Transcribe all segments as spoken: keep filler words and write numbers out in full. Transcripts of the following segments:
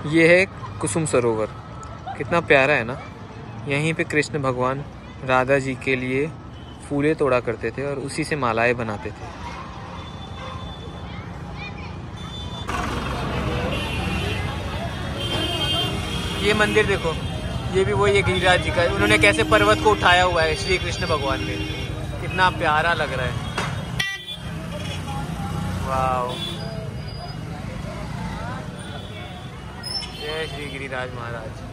ये है कुसुम सरोवर, कितना प्यारा है ना। यहीं पे कृष्ण भगवान राधा जी के लिए फूले तोड़ा करते थे और उसी से मालाएं बनाते थे। ये मंदिर देखो, ये भी वही है गिरिराज जी का। उन्होंने कैसे पर्वत को उठाया हुआ है श्री कृष्ण भगवान ने, कितना प्यारा लग रहा है। वाह, जय Shri Giriraj Maharaj.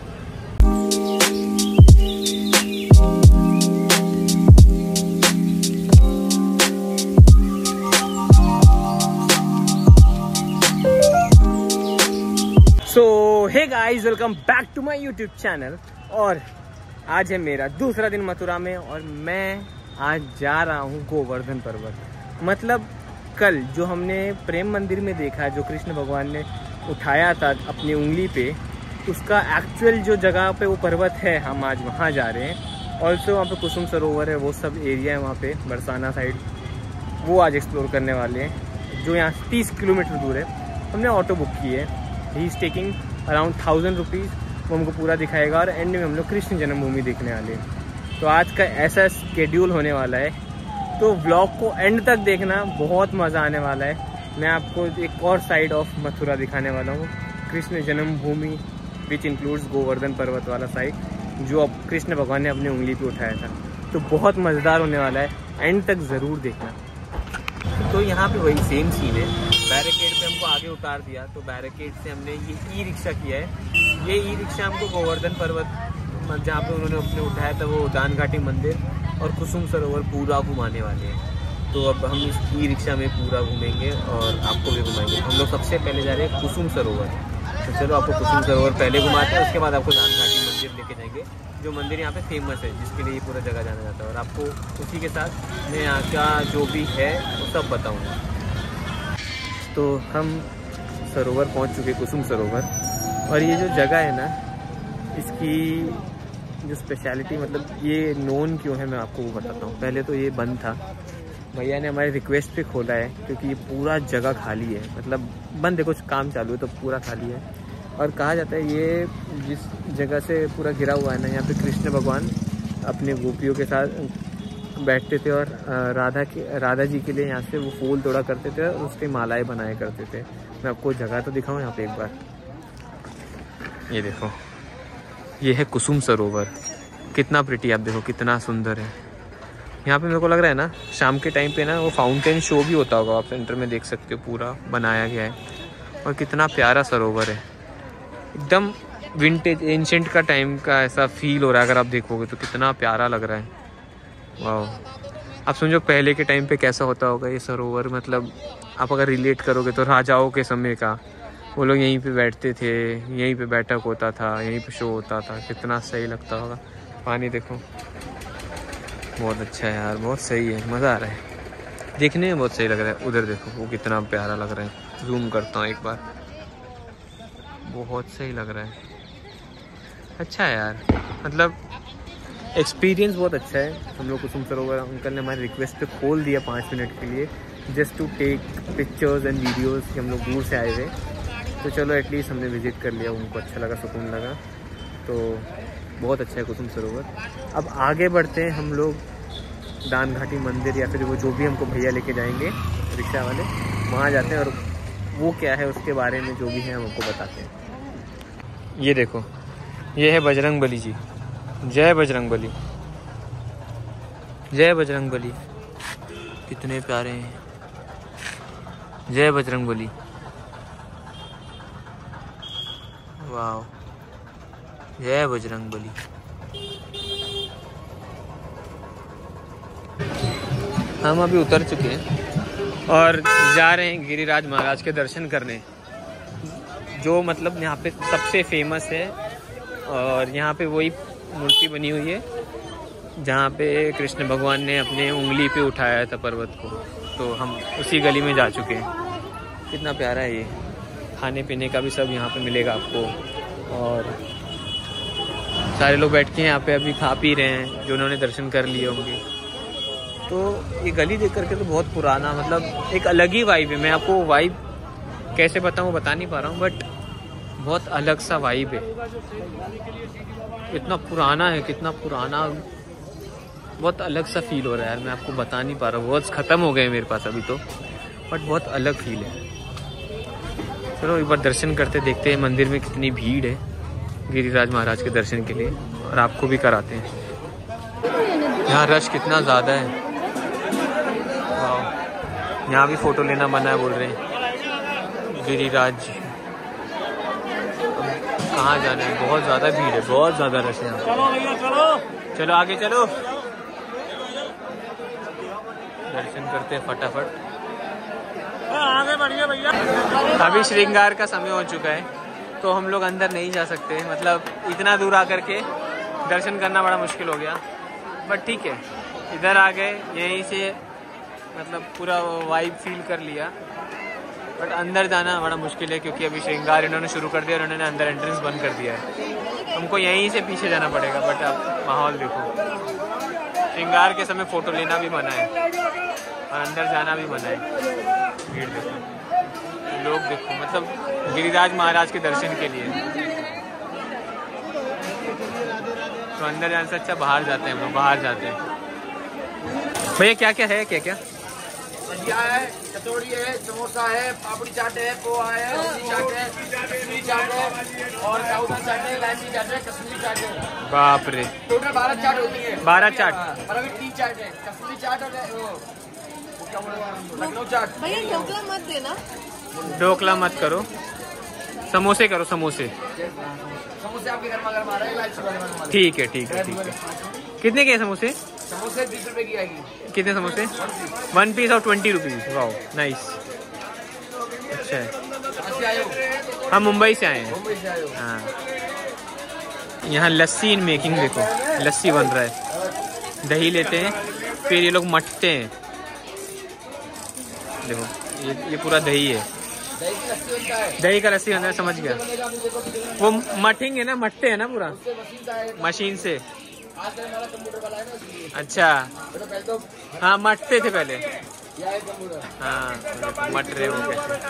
So hey guys, welcome back to my YouTube channel. और आज है मेरा दूसरा दिन मथुरा में और मैं आज जा रहा हूँ गोवर्धन पर्वत। मतलब कल जो हमने प्रेम मंदिर में देखा, जो कृष्ण भगवान ने उठाया था अपनी उंगली पे, उसका एक्चुअल जो जगह पे वो पर्वत है, हम आज वहाँ जा रहे हैं। ऑल्सो वहाँ पे कुसुम सरोवर है, वो सब एरिया है वहाँ पे बरसाना साइड, वो आज एक्सप्लोर करने वाले हैं, जो यहाँ तीस किलोमीटर दूर है। हमने ऑटो बुक की है, he is taking around thousand rupees. वो हमको पूरा दिखाएगा और एंड में हम लोग कृष्ण जन्मभूमि देखने वाले हैं। तो आज का ऐसा स्केड्यूल होने वाला है, तो व्लॉग को एंड तक देखना, बहुत मज़ा आने वाला है। मैं आपको एक और साइड ऑफ मथुरा दिखाने वाला हूँ, कृष्ण जन्मभूमि विच इंक्लूड्स गोवर्धन पर्वत वाला साइड, जो अब कृष्ण भगवान ने अपनी उंगली पे उठाया था। तो बहुत मज़ेदार होने वाला है, एंड तक ज़रूर देखना। तो यहाँ पे वही सेम सीन है, बैरिकेड पे हमको आगे उतार दिया, तो बैरिकेड से हमने ये ई रिक्शा किया है। ये ई रिक्शा हमको गोवर्धन पर्वत, जहाँ पे उन्होंने अपने उठाया था, वो उद्यान घाटी मंदिर और कुसुम सरोवर पूरा घुमाने वाले हैं। तो अब हम इस ई रिक्शा में पूरा घूमेंगे और आपको भी घुमाएंगे। हम लोग सबसे पहले जा रहे हैं कुसुम सरोवर। तो चलो आपको कुसुम सरोवर पहले घुमाते हैं, उसके बाद आपको उद्यान घाटी मंदिर लेके जाएंगे, जो मंदिर यहाँ पे फेमस है, जिसके लिए ये पूरा जगह जाना जाता है। और आपको उसी के साथ मैं यहाँ का जो भी है वो सब बताऊँगा। तो हम सरोवर पहुँच चुके, कुसुम सरोवर। और ये जो जगह है ना, इसकी जो स्पेशलिटी, मतलब ये नोन क्यों है, मैं आपको वो बताता हूँ। पहले तो ये बंद था, भैया ने हमारे रिक्वेस्ट पे खोला है, क्योंकि ये पूरा जगह खाली है, मतलब बंद है, कुछ काम चालू है तो पूरा खाली है। और कहा जाता है ये जिस जगह से पूरा घिरा हुआ है ना, यहाँ पे कृष्ण भगवान अपने गोपियों के साथ बैठते थे और राधा के राधा जी के लिए यहाँ से वो फूल तोड़ा करते थे और उसकी मालाएं बनाया करते थे। मैं आपको जगह तो दिखाऊँ यहाँ पे एक बार। ये देखो, ये है कुसुम सरोवर, कितना प्रिटी, आप देखो कितना सुंदर है। यहाँ पे मेरे को लग रहा है ना, शाम के टाइम पे ना वो फाउंटेन शो भी होता होगा, आप सेंटर में देख सकते हो, पूरा बनाया गया है। और कितना प्यारा सरोवर है, एकदम विंटेज एंशेंट का टाइम का ऐसा फील हो रहा है। अगर आप देखोगे तो कितना प्यारा लग रहा है। वाह, आप समझो पहले के टाइम पे कैसा होता होगा ये सरोवर। मतलब आप अगर रिलेट करोगे तो राजाओं के समय का, वो लोग यहीं पे बैठते थे, यहीं पे बैठक होता था, यहीं पे शो होता था, कितना सही लगता होगा। पानी देखो, बहुत अच्छा है यार, बहुत सही है, मज़ा आ रहा है, देखने में बहुत सही लग रहा है। उधर देखो वो कितना प्यारा लग रहा है, जूम करता हूँ एक बार, बहुत सही लग रहा है। अच्छा है यार, मतलब एक्सपीरियंस बहुत अच्छा है। हम लोग कुसुम सरोवर, अंकल ने हमारे रिक्वेस्ट पे खोल दिया पाँच मिनट के लिए, just to take pictures and videos, कि हम लोग दूर से आए हुए। तो चलो एटलीस्ट हमने विज़िट कर लिया, उनको अच्छा लगा, सुकून लगा। तो बहुत अच्छा है कुसुम सरोवर। अब आगे बढ़ते हैं हम लोग दान घाटी मंदिर, या फिर वो जो भी हमको भैया लेके जाएंगे रिक्शा वाले, वहाँ जाते हैं और वो क्या है उसके बारे में जो भी है हम आपको बताते हैं। ये देखो, ये है बजरंग बली जी। जय बजरंग बली, जय बजरंग बली, कितने प्यारे हैं। जय बजरंग बली, वाह, जय बजरंग बली। हम अभी उतर चुके हैं और जा रहे हैं गिरिराज महाराज के दर्शन करने, जो मतलब यहाँ पे सबसे फेमस है। और यहाँ पे वही मूर्ति बनी हुई है जहाँ पे कृष्ण भगवान ने अपने उंगली पे उठाया था पर्वत को। तो हम उसी गली में जा चुके हैं। कितना प्यारा है ये, खाने पीने का भी सब यहाँ पे मिलेगा आपको। और सारे लोग बैठ के यहाँ पे अभी खा पी रहे हैं, जो उन्होंने दर्शन कर लिए होंगे। तो ये गली देख करके तो बहुत पुराना, मतलब एक अलग ही वाइब है। मैं आपको वाइब कैसे बताऊँ, बता नहीं पा रहा हूँ, बट बहुत अलग सा वाइब है। इतना पुराना है, कितना पुराना, बहुत अलग सा फील हो रहा है यार। मैं आपको बता नहीं पा रहा हूँ, वर्ड्स ख़त्म हो गए मेरे पास अभी तो, बट बहुत अलग फील है। चलो एक बार दर्शन करते, देखते हैं मंदिर में कितनी भीड़ है गिरिराज महाराज के दर्शन के लिए, और आपको भी कराते हैं। यहाँ रश कितना ज़्यादा है। वाह, यहाँ भी फ़ोटो लेना मना है बोल रहे हैं। गिरिराज कहाँ जाना है, बहुत ज़्यादा भीड़ है, बहुत ज़्यादा रश है यहाँ। चलो भैया चलो, चलो आगे चलो, दर्शन करते हैं फटाफट। आगे बढ़िए भैया। अभी श्रृंगार का समय हो चुका है तो हम लोग अंदर नहीं जा सकते, मतलब इतना दूर आकर के दर्शन करना बड़ा मुश्किल हो गया, बट ठीक है इधर आ गए, यहीं से मतलब पूरा वाइब फील कर लिया। बट अंदर जाना बड़ा मुश्किल है क्योंकि अभी श्रृंगार इन्होंने शुरू कर दिया और उन्होंने अंदर एंट्रेंस बंद कर दिया है। हमको यहीं से पीछे जाना पड़ेगा, बट अब माहौल देखो, श्रृंगार के समय फ़ोटो लेना भी मना है और अंदर जाना भी मना है। भीड़ देखो, लोग देखो, मतलब गिरिराज महाराज के दर्शन के लिए तो अंदर जाने से अच्छा बाहर जाते हैं हम लोग, बाहर जाते हैं। भैया क्या क्या है, क्या क्या भजिया है, कचौड़ी है, समोसा है, पापड़ी चाट है, पोहा है, रोटी चाट है, कश्मीरी चाट है और साउदर्न चाट है, इलायची चाट है, कश्मीरी चाट है। बाप रे, टोटल बारह चाट होती है। बारह चाट, और अभी टी चाट है, कश्मीरी चाट और लखनऊ चाट। भैया ढोकला मत देना, ढोकला मत करो, समोसे करो, समोसे। समोसे आपके गर्मा गर्म आ रहे हैं, इलायची वाले। ठीक है ठीक है ठीक है। कितने के समोसे? समोसे बीस रुपए की आएगी। कितने समोसे? वन पीस और ट्वेंटी रुपीज। वाओ नाइस, अच्छा है। कहाँ से आए हो? हम मुंबई से आए हैं। मुंबई से आए हो? हाँ, यहाँ लस्सी इन मेकिंग देखो, लस्सी बन रहा है। दही लेते हैं, फिर ये लोग मठते हैं, देखो ये ये पूरा दही है, दही की लस्सी बनता है। दही का लस्सी बनता है, समझ गया। वो मठेंगे ना, मठते हैं ना पूरा मशीन से आए। मशीन से। आज हमारा कंप्यूटर वाला है ना, इसलिए। अच्छा, तो पहले तो हाँ मठते थे पहले। यह है कंप्यूटर। हाँ मट रहे हो कैसे,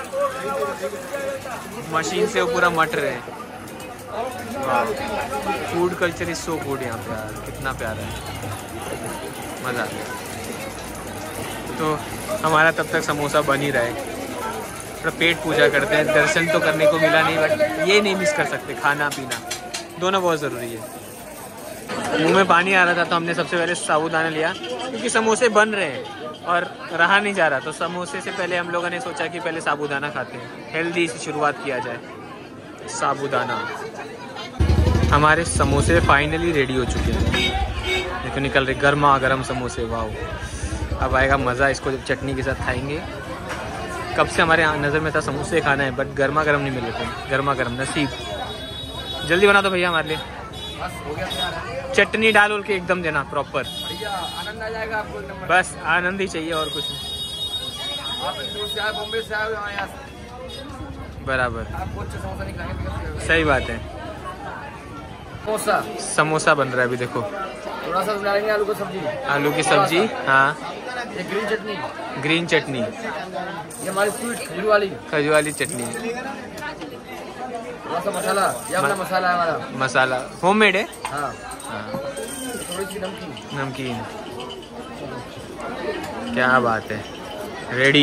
मशीन से वो पूरा मट रहे हैं। Food culture is so good यहाँ पे यार, कितना प्यारा है, मज़ा आ गया। तो हमारा तब तक समोसा बन ही रहा है, थोड़ा पेट पूजा करते हैं। दर्शन तो करने को मिला नहीं, बट ये नहीं मिस कर सकते, खाना पीना दोनों बहुत ज़रूरी है। मुंह में पानी आ रहा था तो हमने सबसे पहले साबूदाना लिया क्योंकि समोसे बन रहे हैं और रहा नहीं जा रहा, तो समोसे से पहले हम लोगों ने सोचा कि पहले साबूदाना खाते हैं, हेल्दी से शुरुआत किया जाए। साबूदाना, हमारे समोसे फाइनली रेडी हो चुके हैं, देखो निकल रहे गर्मा गर्म समोसे। वाह, अब आएगा मज़ा इसको जब चटनी के साथ खाएंगे। कब से हमारे नज़र में था समोसे खाना है, बट गर्मा गर्म नहीं मिले थे, गर्मा गर्म नसीब। जल्दी बना दो भैया हमारे लिए, बस हो गया तैयार। चटनी डाल उल के एकदम देना प्रॉपर, भैया आनंद आ जाएगा आपको एक नंबर। बस आनंद ही चाहिए और कुछ नहीं। आप इंदौर से आए, बॉम्बे से आए, यहाँ यहाँ बराबर, आपको अच्छा समोसा नहीं खाएंगे। सही बात है। समोसा समोसा बन रहा है अभी देखो, थोड़ा सा डालेंगे आलू की सब्जी, आलू की सब्जी, हाँ ये ग्रीन चटनी, ग्रीन चटनी, ये हमारी स्वीट खजूर वाली खजूर वाली चटनी, थोड़ा सा मसाला, ये अपना मसाला है हमारा, मसाला होममेड है। हाँ हाँ, थोड़ी सी नमकीन। नमकीन, क्या बात है, रेडी।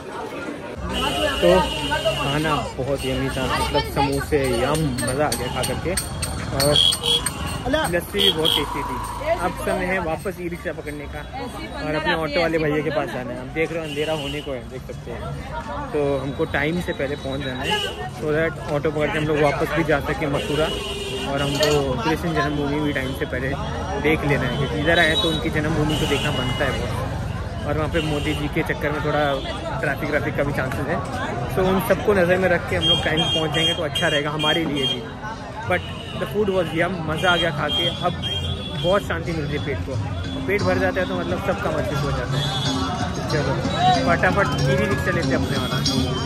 तो खाना बहुत यमी था, मतलब समोसे यम, मज़ा आ गया खा करके, और लस्सी भी बहुत टेस्टी थी। अब समय है वापस ई रिक्शा पकड़ने का और अपने ऑटो वाले भैया के पास जाना है। हम देख रहे हो अंधेरा होने को है, देख सकते हैं, तो हमको टाइम से पहले पहुंच जाना है, सो दैट ऑटो पकड़ के हम लोग वापस भी जा सकें मथुरा, और हमको कृष्ण जन्मभूमि भी टाइम से पहले देख लेना है, क्योंकि इधर आए तो उनकी जन्मभूमि को देखना बनता है बहुत, और वहाँ पे मोदी जी के चक्कर में थोड़ा ट्रैफिक व्रैफिक का भी चांसेस है, तो उन सबको नज़र में रख के हम लोग टाइम पहुँच जाएंगे तो अच्छा रहेगा हमारे लिए भी। But the food was yum, मज़ा आ गया खा के। अब बहुत शांति मिल रही है पेट को, पेट भर जाता है तो मतलब सबका महसूस हो जाता है। चलो फटाफट ई रिक्शा लेते अपने वाला।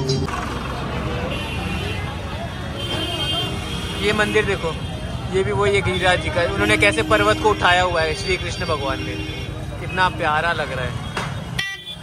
ये मंदिर देखो, ये भी वही है गिरिराज जी का, उन्होंने कैसे पर्वत को उठाया हुआ है श्री कृष्ण भगवान ने, कितना प्यारा लग रहा है।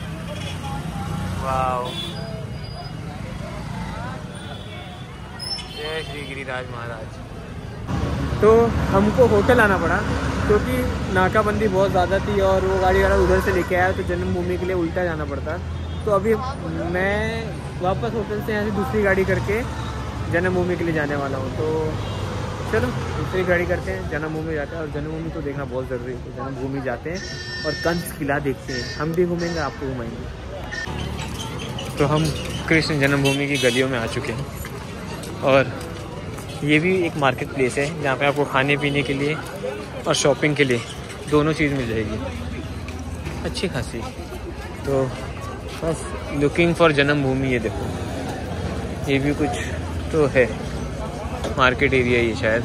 वाह, जय श्री गिरिराज महाराज। तो हमको होटल आना पड़ा क्योंकि नाकाबंदी बहुत ज़्यादा थी और वो गाड़ी वाला उधर से लेके आया तो जन्मभूमि के लिए उल्टा जाना पड़ता। तो अभी मैं वापस होटल से यहाँ से दूसरी गाड़ी करके जन्मभूमि के लिए जाने वाला हूँ। तो चलो दूसरी गाड़ी करते हैं, जन्मभूमि जाते हैं। और जन्मभूमि तो देखना बहुत ज़रूरी है, तो जन्मभूमि जाते हैं और कंस किला देखते हैं। हम भी घूमेंगे, आपको घुमाएंगे। तो हम कृष्ण जन्मभूमि की गलियों में आ चुके हैं और ये भी एक मार्केट प्लेस है जहाँ पे आपको खाने पीने के लिए और शॉपिंग के लिए दोनों चीज़ मिल जाएगी अच्छी खासी। तो बस लुकिंग फॉर जन्मभूमि। ये देखो, ये भी कुछ तो है, मार्केट एरिया ये शायद।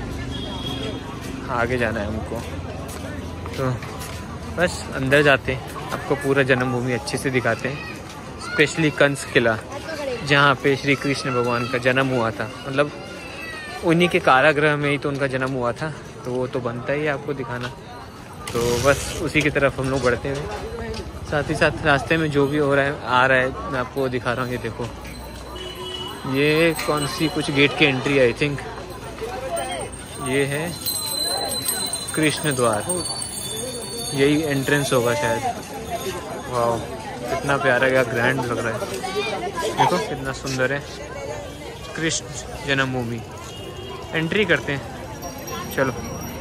आगे जाना है हमको, तो बस अंदर जाते हैं, आपको पूरा जन्मभूमि अच्छे से दिखाते हैं। स्पेशली कंस किला जहाँ पे श्री कृष्ण भगवान का जन्म हुआ था, मतलब उन्हीं के कारागृह में ही तो उनका जन्म हुआ था, तो वो तो बनता ही है आपको दिखाना। तो बस उसी की तरफ हम लोग बढ़ते हुए, साथ ही साथ रास्ते में जो भी हो रहा है आ रहा है मैं आपको दिखा रहा हूँ। ये देखो, ये कौन सी कुछ गेट की एंट्री आई थिंक, ये है कृष्ण द्वार, यही एंट्रेंस होगा शायद। वाह, कितना प्यारा क्या ग्रैंड लग रहा है, देखो कितना सुंदर है। कृष्ण जन्मभूमि, एंट्री करते हैं। चलो,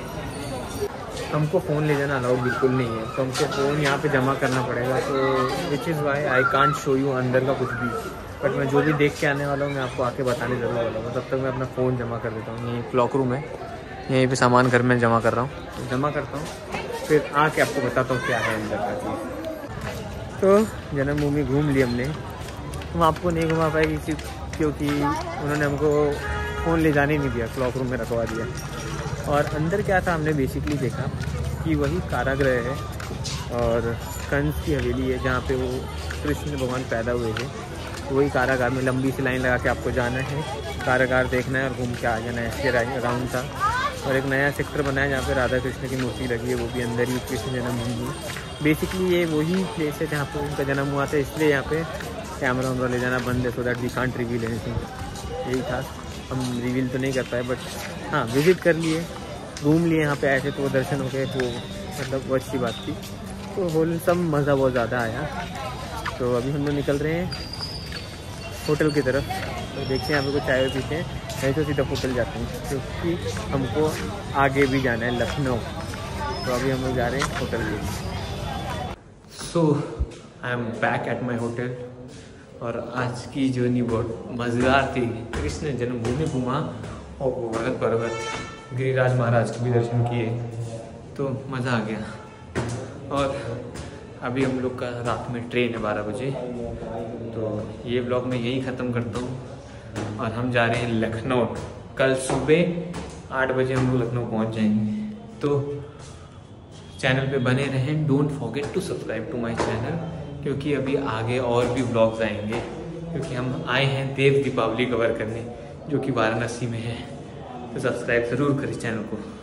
हमको फ़ोन ले जाना अलाउड बिल्कुल नहीं है, तो हमको फ़ोन यहाँ पे जमा करना पड़ेगा। तो which is why I can't show you अंदर का कुछ भी, बट मैं जो भी देख के आने वाला हूँ मैं आपको आके बताने ज़रूर वाला हूँ। तब तक मैं अपना फ़ोन जमा कर देता हूँ। ये क्लॉक रूम है, यहीं पे सामान घर में जमा कर रहा हूँ, तो जमा करता हूँ, फिर आके आपको बताता हूँ क्या है अंदर का चीज़। तो जन्मभूमि घूम ली हमने, हम आपको नहीं घुमा पाएगी क्योंकि उन्होंने हमको फ़ोन ले जाने नहीं दिया, क्लॉक रूम में रखवा दिया। और अंदर क्या था हमने बेसिकली देखा कि वही कारागृह है और कंस की हवेली है जहाँ पे वो कृष्ण भगवान पैदा हुए थे। तो वही कारागार में लंबी सी लाइन लगा के आपको जाना है, कारागार देखना है और घूम के आ जाना है। इसके राउंड था और एक नया सेक्टर बना है जहाँ पे राधा कृष्ण की मूर्ति लगी है, वो भी अंदर ही कृष्ण जन्मभूमि। बेसिकली ये वही प्लेस है जहाँ पे उनका जन्म हुआ था, इसलिए यहाँ पे कैमरा वैमरा ले जाना बंद है, so that we can't reveal anything. यही था, हम रिवील तो नहीं कर पाए, बट हाँ विज़िट कर लिए, घूम लिए यहाँ पे ऐसे, तो दर्शन हो गए, तो मतलब वो अच्छी बात थी। तो होल सब मज़ा बहुत ज़्यादा आया। तो अभी हम लोग निकल रहे हैं होटल की तरफ, तो देखते हैं यहाँ पे कुछ चाय पीते हैं, नहीं तो सीधा होटल जाते हैं क्योंकि हमको आगे भी जाना है लखनऊ। तो अभी हम लोग जा रहे हैं होटल में। So I am back at my hotel और आज की जर्नी बहुत मज़ेदार थी। कृष्ण जन्मभूमि घूमा और गोवर्धन पर्वत, गिरिराज महाराज के भी दर्शन किए, तो मज़ा आ गया। और अभी हम लोग का रात में ट्रेन है बारह बजे, तो ये ब्लॉग मैं यही ख़त्म करता हूँ और हम जा रहे हैं लखनऊ। कल सुबह आठ बजे हम लोग लखनऊ पहुँच जाएंगे। तो चैनल पे बने रहें, don't forget to subscribe to my channel, क्योंकि अभी आगे और भी ब्लॉग्स आएंगे, क्योंकि हम आए हैं देव दीपावली कवर करने जो कि वाराणसी में है। तो सब्सक्राइब ज़रूर करें चैनल को।